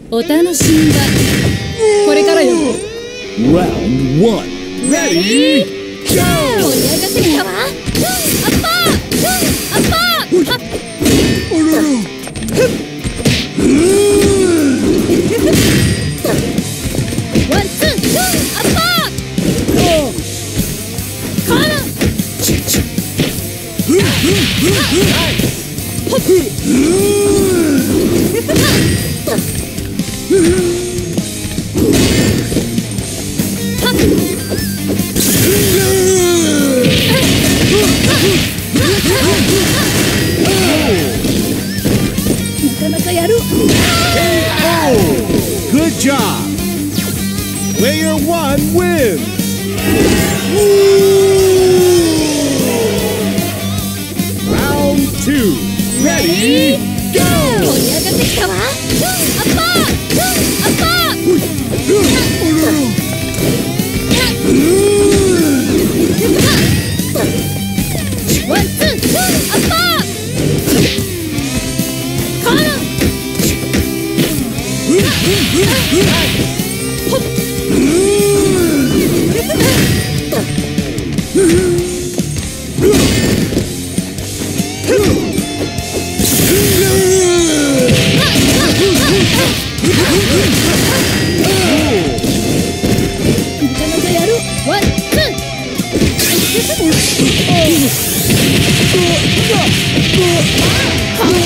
お楽しみはこれからよ。 Round 1 Ready Go! 盛り上がってきたわ。アッパーアッパー。ワンツーアッパー。カーナなかなかやる。 Good job! Player 1 wins! Round 2 Ready Go! 盛り上がってきたわ。アッパーアッパー。ワンツーアッパー。カーナほっなかなかやる。ワンツー。カーナ